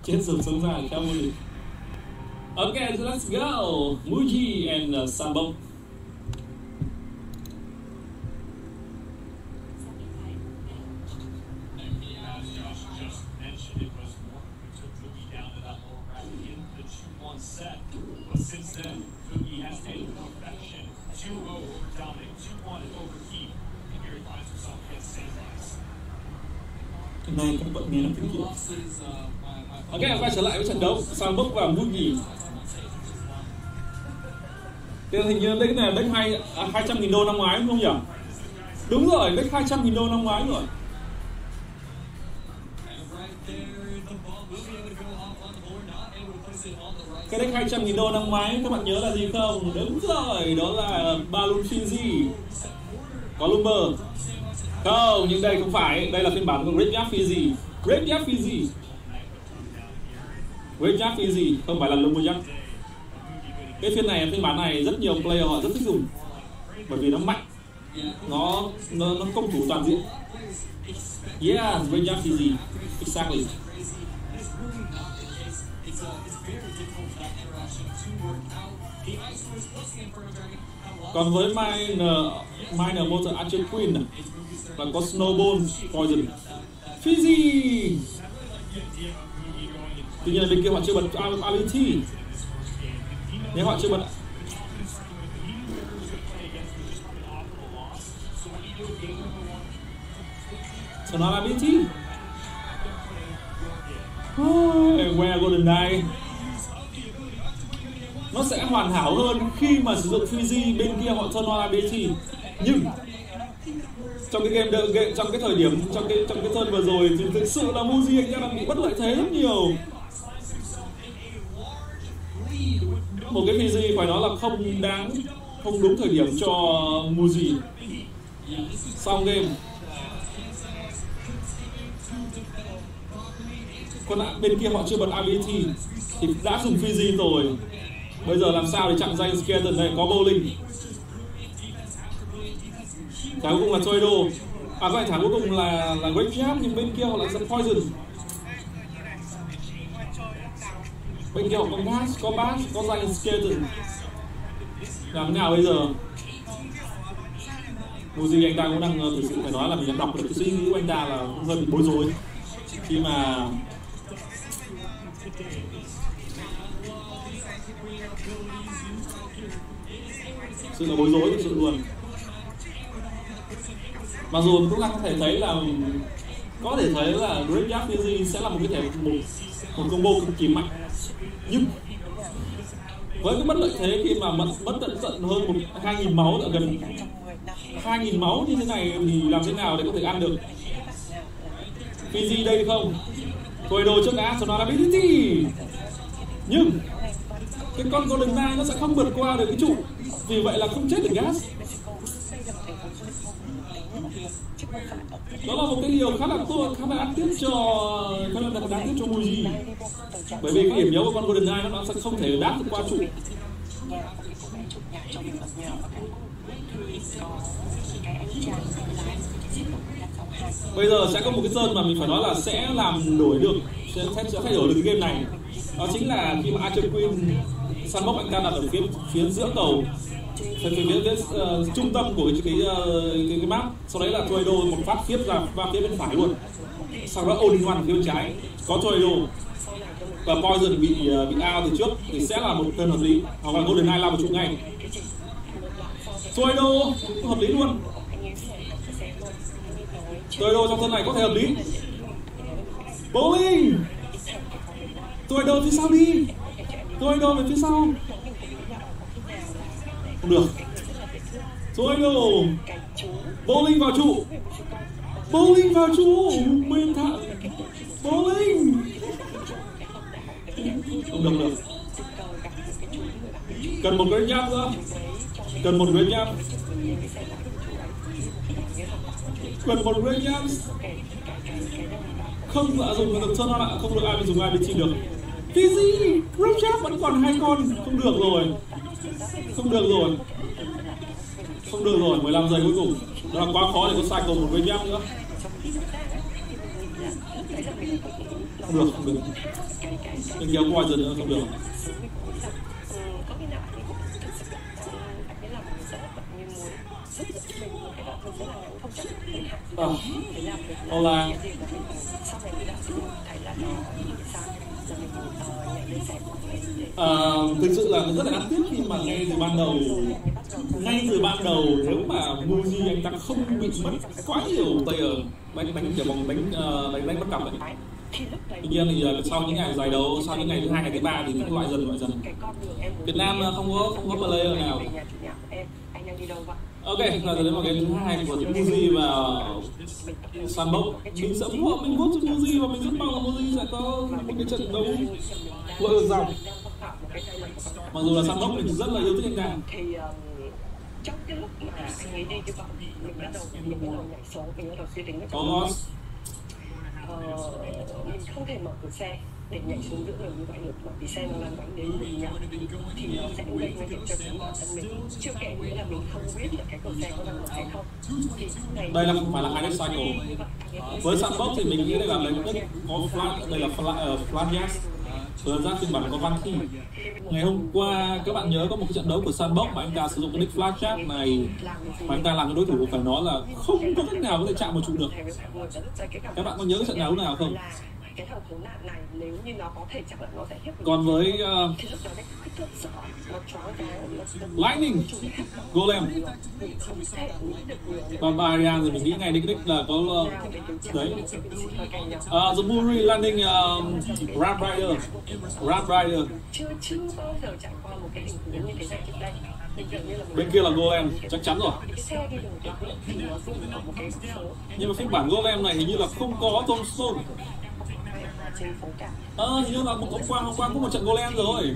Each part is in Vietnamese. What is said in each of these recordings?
Chết rồi sống ra theo vô địch. Okay, so let's go. Muji and Sambok. Since then, Fuki has taken perfection. 2-0 over Dominic, 2-1 over Heat. And Gary finds himself against Saints. Cái này các bạn nghe là tiếng kia. Ok, quay trở lại với trận đấu Sambok và Muji. Tên hình như deck này là deck 200.000 đô năm ngoái đúng không nhỉ? Đúng rồi, deck 200.000 đô năm ngoái rồi. Cái deck 200.000 đô năm ngoái các bạn nhớ là gì không? Đúng rồi, đó là Balloon Fizzy. Có Lumber. Không, nhưng đây không phải, đây là phiên bản của Graveyard Fizzy. Graveyard Fizzy. Graveyard Fizzy, không phải là Lumberjack. Cái phiên bản này rất nhiều player họ rất thích dùng. Bởi vì nó mạnh. Nó công thủ toàn diện. Yeah, Graveyard Fizzy. Exactly. Còn với Minor Motor Archer Queen là có Snowball Poison Fizzy. Tuy nhiên bên kia họ chưa bật ability. Nếu họ chưa bật Sonora ability. Where Golden Knight nó sẽ hoàn hảo hơn khi mà sử dụng Fizzy, bên kia họ turn on ability. Nhưng trong cái trong cái thời điểm trong cái turn vừa rồi thì thực sự là Muji anh ta đang bị bất lợi thế rất nhiều. Một cái Fizzy phải nói là không đúng thời điểm cho Muji. Xong game. Còn bên kia họ chưa bật ability thì đã dùng Fizzy rồi. Bây giờ làm sao để chặn danh Skeleton này? Có bowling. Thả cuối cùng là Tornado. Thả cuối cùng là Graveyard, nhưng bên kia họ lại dẫn Poison. Bên kia họ có Gas, có Bash, có danh Skeleton. Làm thế nào bây giờ? Muji anh ta cũng đang thực sự phải nói là mình đang đọc được cái suy nghĩ của anh ta là cũng hơi bị bối rối khi mà sự là bối rối thực sự luôn. Mặc dù cũng có thể thấy là Graveyard Fizzy sẽ là một một combo cực kỳ mạnh, nhưng với cái bất lợi thế khi mà mất tận hơn 2.000 máu, gần 2.000 máu như thế này thì làm thế nào để có thể ăn được Fizzy đây không? Thôi đồ trước đã, Sonora ability. Nhưng cái con Golden Knight nó sẽ không vượt qua được cái trụ, vì vậy là không chết được Gas. Đó là một cái điều khá là đáng tiếc cho Muji. Bởi vì cái điểm yếu của con Golden Knight nó sẽ không thể đáp được qua trụ. Bây giờ sẽ có một cái turn mà mình phải nói là sẽ làm đổi được, sẽ thay đổi được cái game này. Đó chính là khi mà Archer Queen Sambok anh ta đặt ở phía giữa cầu, phía trung tâm của cái map. Sau đấy là Tornado một phát tiếp ra phía bên phải luôn. Sau đó all in one phía bên trái có Tornado và Poison bị out từ trước thì sẽ là một turn hợp lý, hoặc là Golden Knight lao vào trụ ngay. Tornado hợp lý luôn. Tornado trong turn này có thể hợp lý. Bowling. Tornado phía sau đi. Tornado về phía sau. Không được. Tornado. Bowling vào trụ. Bowling vào trụ. Bên thẳng. Bowling. Không được. Cần một cái nháp nữa. Cần một Graveyard. Không dùng được turn on, không được ai dùng IBT được. Fizzy, Graveyard vẫn còn 2 con, không được rồi. 15 giây cuối cùng. Đó là quá khó để có cycle một Graveyard nữa. Không được, không được. Đừng kéo Poison nữa, không được. Có khi nào anh ấy cũng thực sự anh ấy làm rất là bận như muốn giúp đỡ mình một cái đoạn thời gian là ngắn không chắc mình hạn để làm được Hola. cái gì mà mình sau này mình đã thấy là nó sao giờ mình nhảy lên xe của mình Thực sự là rất là đáng tiếc khi mà ngay từ ban đầu nếu mà Muji anh ta không bị mất quá nhiều tay ở đánh kiểu vòng đánh bắt cặp ấy. Tuy nhiên thì sau những ngày giải đấu, sau những ngày thứ 2, ngày thứ 3 thì những loại dần. Việt Nam không có player nào. Ok, là đến vào cái thứ 2 của Muji và Sandbox. Mình sẽ ủng hộ, mình vote cho Muji và mình rất mong là Muji sẽ có một cái trận đấu vội dòng. Mặc dù là Sandbox mình rất là yêu thích anh ta. Trong cái lúc mà anh ấy đi như vậy, mình bắt đầu nhảy số, mình bắt đầu suy tính mình không thể mở cửa xe để nhảy xuống giữa đường như vậy được, bởi vì xe nó lăn bánh đến mình nhảy thì nó sẽ gây nguy hiểm cho chính bản thân mình. Chưa kể nữa là mình không biết là cái cửa xe có đang mở hay không. Thì đây là không phải là High Cycle. Với Sandbox thì mình nghĩ đây là lấy đất có flat, đây là flat gas. Vừa ra phiên bản có Van Thi. Ngày hôm qua các bạn nhớ có một cái trận đấu của Sandbox mà anh ta sử dụng cái nick flash chat này mà anh ta làm cái đối thủ phải nói là không có cách nào có thể chạm một trụ được. Các bạn có nhớ cái trận đấu nào không? Cái thằng khốn nạn này nếu như nó có thể chắc là nó sẽ hiếp mình. Còn với Lightning Golem và Barian thì mình nghĩ ngay đến đích là có đấy The Muri Landing Ram Rider chưa bao giờ trải qua một cái tình huống như thế này trước đây. Bên kia là Golem, chắc chắn rồi. Nhưng mà phiên bản Golem này hình như là không có Tombstone. Hình như là hôm qua có một trận Golem rồi.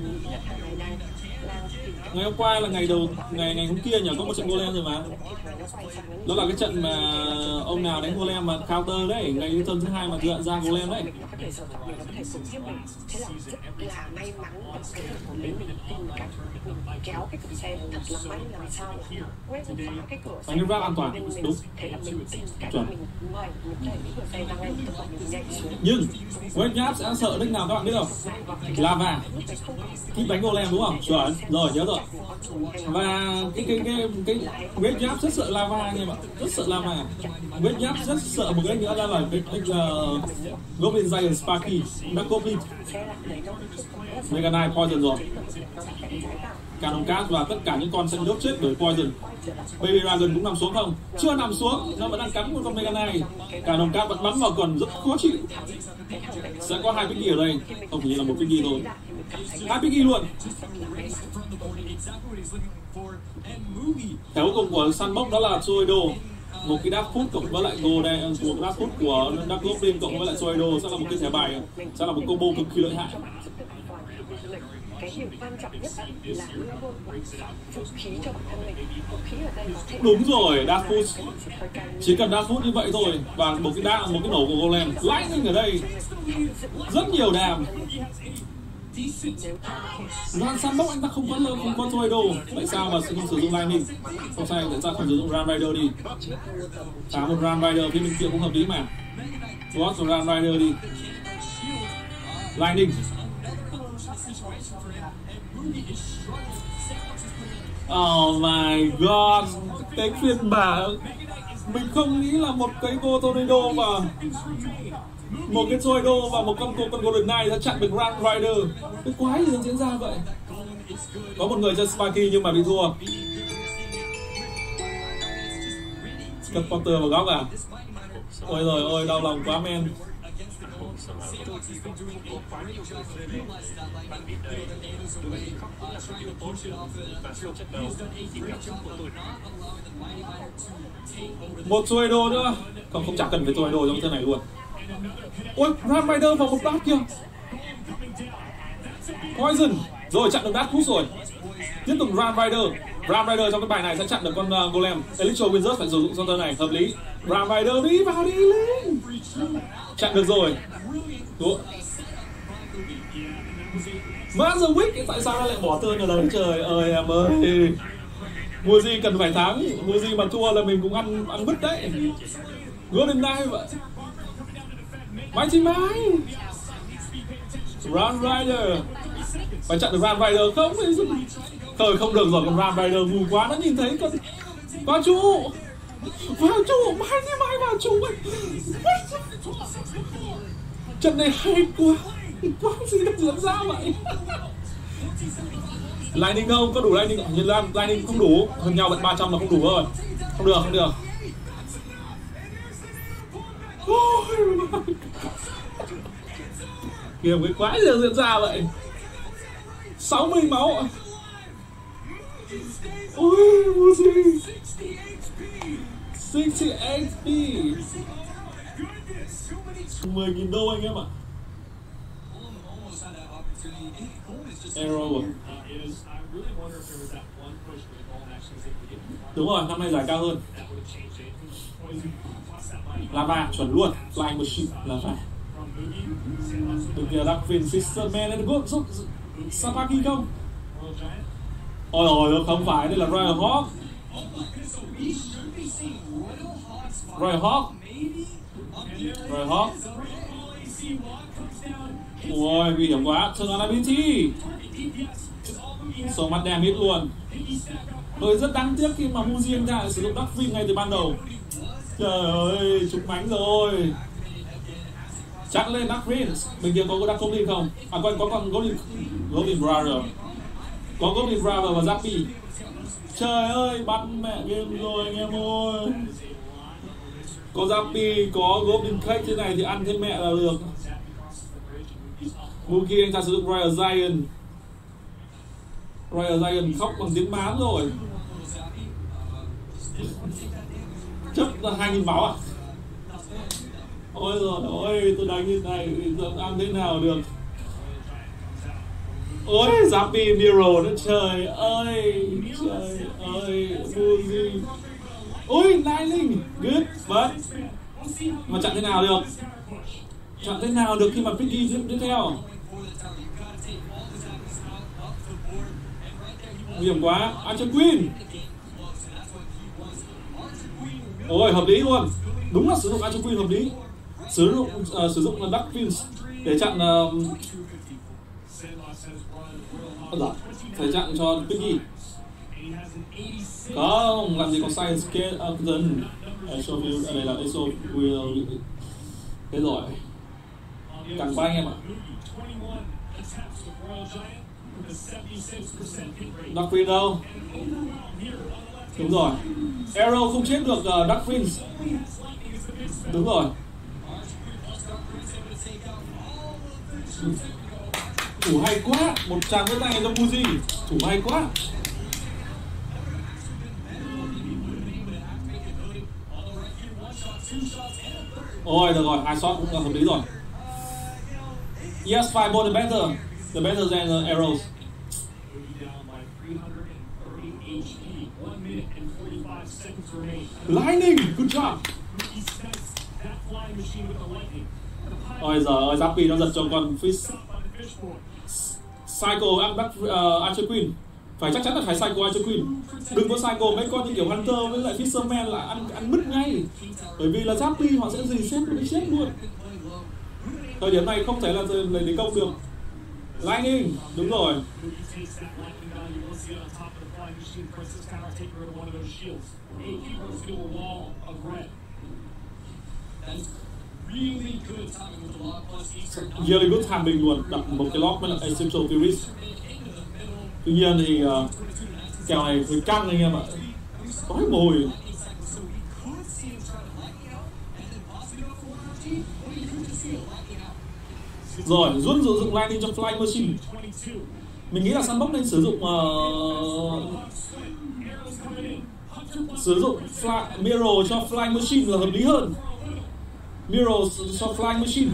Ngày hôm qua là ngày hôm kia nhỉ, có một trận Golem rồi mà. Đó là cái trận mà ông nào đánh Golem mà counter đấy, ngày tuần thứ 2 mà ra Golem đấy. Thế là rất là may mắn cái của mình tìm cách kéo cái cửa xe thật là may làm sao quét phá cái cửa xe. Và như an toàn, đúng. Thế là mình tìm cách mình mời mình đẩy cái cửa xe ra ngay tức là mình nhảy xuống. Nhưng Wave sẽ sợ đích nào các bạn biết không? Lava. Khi đánh Golem đúng không? Chuẩn, rồi nhớ rồi. Và cái Wave rất sợ lava anh em ạ, rất sợ lava. Wave rất sợ một cái nữa là cái Goblin Giant Sparky, Dark Goblin, Mega Knight Poison rồi. Cannon Cast và tất cả những con sẽ đốt chết bởi Poison. Baby Dragon cũng nằm xuống không? Chưa nằm xuống, nó vẫn đang cắn một con Mega Knight. Cannon Cast vẫn bắn vào quần rất khó chịu. Sẽ có 2 Piggy ở đây, không chỉ là một Piggy thôi. 2 Piggy luôn. Thẻ cuối cùng của Sandbox đó là Zoido. Một cái Dark Foot cộng với lại Golden của Dark Foot của Dark Goblin cộng với lại Zoido sẽ là một cái thẻ bài, sẽ là một combo cực kỳ lợi hại. Cái điều quan trọng nhất là luôn luôn vũ khí cho bản thân mình. Vũ khí ở đây có thể đúng rồi, Dark Foot. Chỉ cần Dark Foot như vậy thôi và một cái nổ của Golem. Lightning ở đây rất nhiều đàm. Sandbox anh ta không có Zoido, tại sao mà không sử dụng Lightning? Không sai, tại sao không sử dụng Ram Rider đi? Thả một Ram Rider phía bên kia cũng hợp lý mà. Watch một Ram Rider đi. Lightning. Oh my god, cái phiên bản mình không nghĩ là một cái Go Tornado và một cái Zoido và một con Golden Knight đã chặn được Grand Rider. Cái quái gì diễn ra vậy? Có một người chơi Sparky nhưng mà bị thua. Cất Potter vào góc à? Ôi rồi ôi, đau lòng quá men. Một Zoido nữa. Không chẳng cần phải Zoido trong thế này luôn. Ôi, Ram Rider vào một bát kia. Poison. Rồi chặn được Dark Foot rồi. Tiếp tục Ram Rider. Ram Rider trong cái bài này sẽ chặn được con Golem. Electro Wizard phải sử dụng trong turn này, hợp lý. Ram Rider đi vào đi lên. Chặn được rồi. Đúng. Mazerwick tại sao lại bỏ turn ở đấy trời ơi em ơi. Muji cần phải thắng. Muji mà thua là mình cũng ăn bứt đấy. Golden Knight vậy. Mighty Mike, Ram Rider. Phải chặn được Ram Rider không? Thôi không được rồi, con Ram Rider ngu quá, nó nhìn thấy con vào trụ, Mighty Mike vào trụ ấy. Trận này hay quá, gì đang diễn ra vậy? Lightning đâu, có đủ Lightning, nhìn ra Lightning không đủ, hơn nhau vẫn 300 là không đủ rồi. Không được. Kìa cái quái gì diễn ra vậy? 60 máu. Ôi, Muji 60 HP 10.000 đô anh em ạ. Arrow. Đúng rồi, năm nay giải cao hơn. Lava chuẩn luôn, Flying Machine Lava. Bên kia Darkwing Fisherman này có giúp Sapaki không? Ôi không phải, đây là Royal Hawk. Ôi nguy hiểm quá, Turn on ability. So much damage luôn. Tôi rất đáng tiếc khi mà Muji anh ta lại sử dụng Darkwing ngay từ ban đầu. Trời ơi, trúng mánh rồi. Chắc lên Darkwing. Bên kia có Dark Goblin không? À có con Goblin Brother. Có Goblin Brother và Zappy. Trời ơi, bắt mẹ game rồi anh em ơi. Có Zappy, có Goblin Cake thế này thì ăn thêm mẹ là được. Mugi anh ta sử dụng Royal Giant. Royal Giant khóc bằng tiếng mán rồi. Chấp là 2.000 máu à? Ôi rồi ôi, tôi đánh như này giờ ăn thế nào được? Ôi Zappy Miro nữa, trời ơi Muji. Ôi Lightning good but mà chặn thế nào được? Chặn thế nào được khi mà Piggy tiếp theo? Nguy hiểm quá. Archer Queen. Ôi hợp lý luôn. Đúng là sử dụng Archer Queen hợp lý. Sử dụng Dark Prince để chặn phải chặn cho Piggy. Không, làm gì có Science Scale Upton. Đây là Eso Will. Thế rồi. Càng qua anh em ạ. Darkwing đâu? Đúng rồi. Arrow không chết được Darkwing. Đúng rồi. Thủ hay quá. Một tràng vỗ tay cho Muji. Thủ hay quá. Ôi được rồi, 2 shot cũng là hợp lý rồi. Yes, 5 more the better than arrows. Lightning, good job. Ôi giời ơi, Zappy nó giật cho con Fish. Cycle Archer Queen. Phải chắc chắn là phải Cycle Archer Queen. Đừng có Cycle mấy con như kiểu Hunter với lại Fisherman là ăn mứt ngay. Bởi vì là Zappy họ sẽ reset luôn. Thời điểm này không thể là lấy công được. Lightning, đúng rồi. Really good timing luôn, đặt một cái lock với lại Essential Furies. Tuy nhiên thì kèo này hơi căng anh em ạ. Đói mồi. Rồi, Dũng sử dụng Lightning trong Flying Machine. Mình nghĩ là Sandbox nên sử dụng Mirror cho Flying Machine là hợp lý hơn. Mirror cho Flying Machine.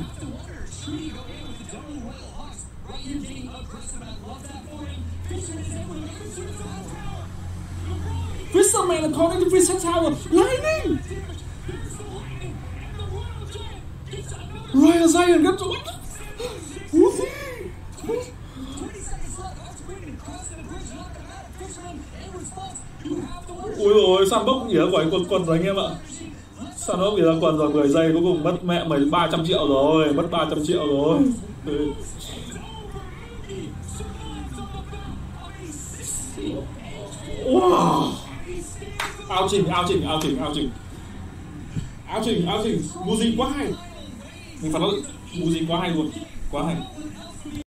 Fisherman là có cái Reset Tower. Lightning. Royal Giant gấp rồi. Ui ôi, Sandbox nghĩa gọi quần rồi anh em ạ. Sanok bị ra quần rồi 10 giây cuối cùng mất mẹ mấy 300 triệu rồi, mất 300 triệu rồi. Wow. Ao Trình. Muji quá hay. Mình phải nói Muji quá hay luôn, quá hay.